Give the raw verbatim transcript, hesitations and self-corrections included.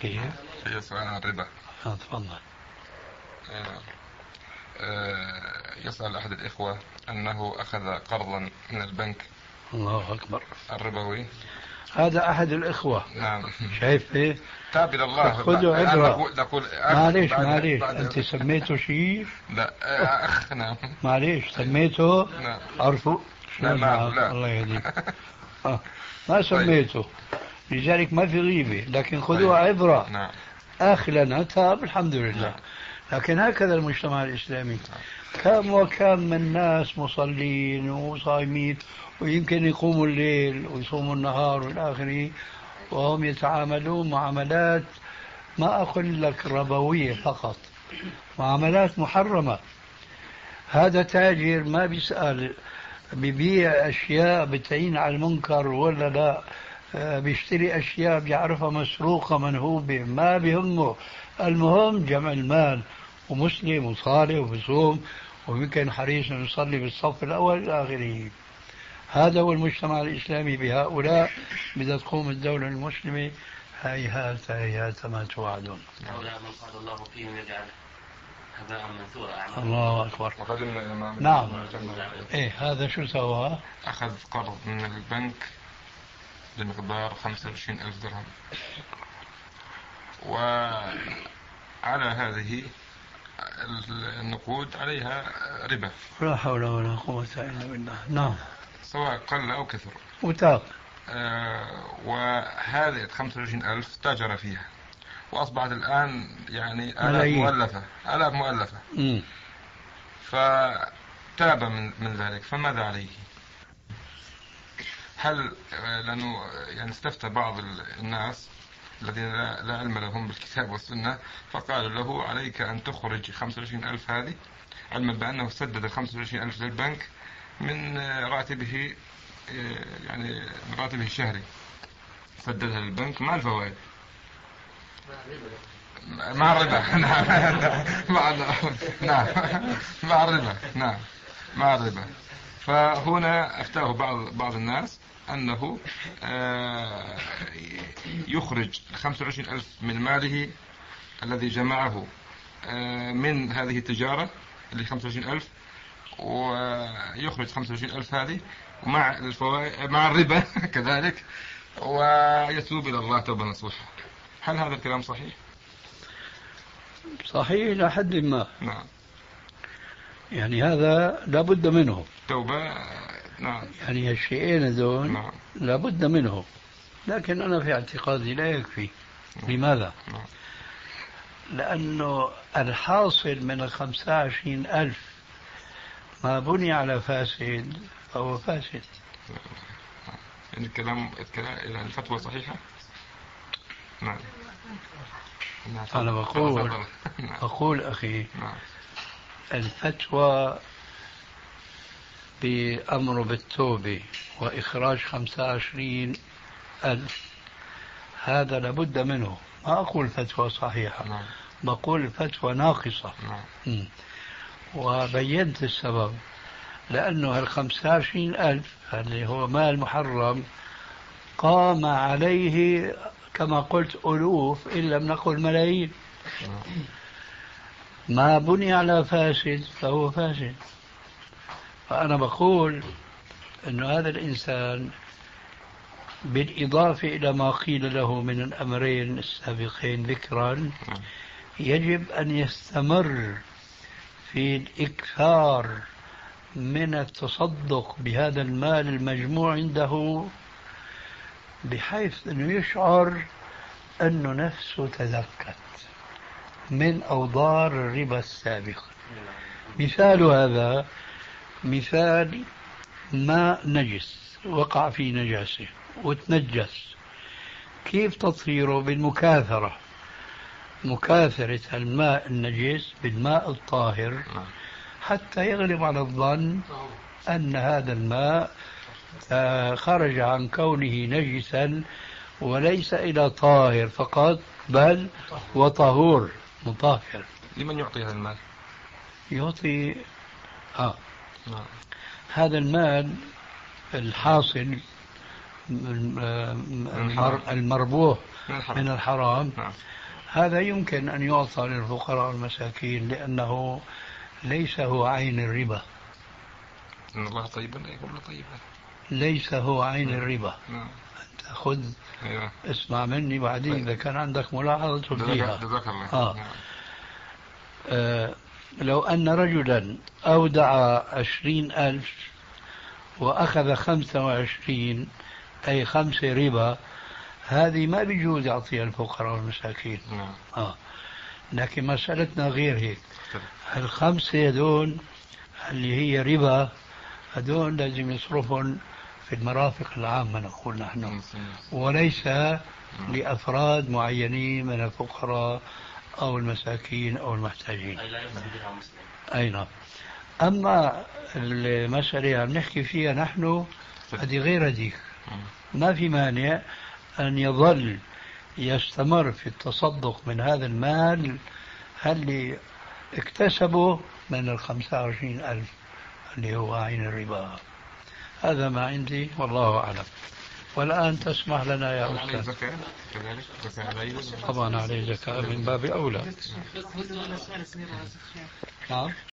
كيف؟ في سؤال عن الربا. آه تفضل. آه، آه، يسأل أحد الإخوة أنه أخذ قرضا من البنك. الله أكبر. الربوي. هذا أحد الإخوة. نعم. شايف إيه؟ تاب إلى الله. خذوا عبرة. نقول نقول معليش معليش أنت سميته شيء؟ لا أخ. نعم. معليش سميته؟ نعم. عرفوا؟ لا لا لا. الله يهديك. آه. ما سميته. لذلك ما في غيبة، لكن خذوها عبرة. نعم. أخ لنا تاب الحمد لله. لكن هكذا المجتمع الإسلامي، كم وكم من ناس مصلين وصايمين ويمكن يقوموا الليل ويصوموا النهار والى اخره، وهم يتعاملون معاملات ما أقول لك ربوية فقط، معاملات محرمة. هذا تاجر ما بيسأل بيبيع أشياء بتعين على المنكر ولا لا، بيشتري أشياء بيعرفها مسروقة منهوبة، ما بيهمه، المهم جمع المال، ومسلم وصالح وبصوم ويمكن حريص أن يصلي بالصف الأول إلى آخره. هذا هو المجتمع الإسلامي بهؤلاء بدها تقوم الدولة المسلمة. هيهات هيهات ما توعدون. هؤلاء من قال الله فيهم يجعل هباء منثورا. الله أكبر. نعم. إيه هذا شو سوى؟ أخذ قرض من البنك بمقدار خمسة وعشرين ألف درهم، وعلى هذه النقود عليها ربا. لا حول ولا قوة إلا بالله. نعم. سواء قل أو كثر. وتاب. آه وهذه خمسة وعشرين ألف تاجر فيها، وأصبحت الآن يعني آلاف مؤلفة آلاف مؤلفة. م. فتاب من من ذلك، فماذا عليه؟ هل لأنه يعني استفتى بعض الناس الذين لا علم لهم بالكتاب والسنة، فقالوا له عليك أن تخرج خمسة وعشرين ألف هذه، علما بأنه سدد خمسة وعشرين ألف للبنك من راتبه، يعني من راتبه الشهري سددها للبنك مع الفوائد مع الربا. نعم مع نعم مع الربا. نعم مع الربا. فهنا أفتاه بعض بعض الناس أنه يخرج خمسة وعشرين ألف من ماله الذي جمعه من هذه التجارة اللي خمسة وعشرين ألف، ويخرج خمسة وعشرين ألف هذه مع الفوائد مع الربا كذلك، ويتوب إلى الله توبة نصوحة. هل هذا الكلام صحيح؟ صحيح إلى حد ما. نعم. يعني هذا لابد منه توبة. نعم. يعني الشيئين هذول نعم. لابد منه، لكن أنا في اعتقادي لا يكفي. نعم. لماذا؟ نعم. لأنه الحاصل من الخمسة وعشرين ألف ما بني على فاسد فهو فاسد. يعني الكلام يعني الفتوى صحيحة. نعم. أنا بقول أقول أخي نعم. الفتوى بأمر بالتوبة وإخراج خمسة وعشرين ألف هذا لابد منه. ما أقول فتوى صحيحة. نعم. بقول فتوى ناقصة. نعم. وبينت السبب، لأنه هالخمسة وعشرين ألف اللي هو مال محرم قام عليه كما قلت ألوف إن لم نقل ملايين. ما بني على فاسد فهو فاسد. فأنا بقول أن هذا الإنسان بالإضافة إلى ما قيل له من الأمرين السابقين ذكرا يجب أن يستمر في الإكثار من التصدق بهذا المال المجموع عنده، بحيث أنه يشعر أنه نفسه تزكت من أوضار الربا السابقة. مثال هذا مثال ماء نجس وقع في نجاسة وتنجس، كيف تطهيره؟ بالمكاثرة، مكاثرة الماء النجس بالماء الطاهر حتى يغلب على الظن أن هذا الماء خرج عن كونه نجسا وليس إلى طاهر فقط بل وطهور مطهر. لمن يعطي هذا المال؟ يعطي آه. نعم. هذا المال الحاصل المر- المربوح من الحرام. من الحرام، نعم. هذا يمكن أن يعطى للفقراء والمساكين، لأنه ليس هو عين الربا، إن الله طيب لا يقبل طيبا. ليس هو عين الربا. نعم. أنت خذ أيوة. اسمع مني، بعدين إذا كان عندك ملاحظة تبديها. جزاك جزاك الله. آه. نعم. آه لو أن رجلا أودع عشرين ألف وأخذ خمسة وعشرين، أي خمسة ربا، هذه ما بيجوز يعطيها الفقراء والمساكين. نعم. آه. لكن مسألتنا غير هيك. طيب. الخمسة هذول اللي هي ربا، هذول لازم يصرفهم في المرافق العامة نقول نحن، وليس لأفراد معينين من الفقراء أو المساكين أو المحتاجين. أي لا يصل بها مسلم. أي نعم. أما المسألة عم نحكي فيها نحن هذه غير هذيك. ما في مانع أن يظل يستمر في التصدق من هذا المال اللي اكتسبه من الخمسة وعشرين ألف اللي هو عين الربا. هذا ما عندي والله أعلم. والآن تسمح لنا يا عليه أستاذ. زكاة كذلك؟ زكاة عليه؟ طبعا عليه زكاة من باب أولى. نعم.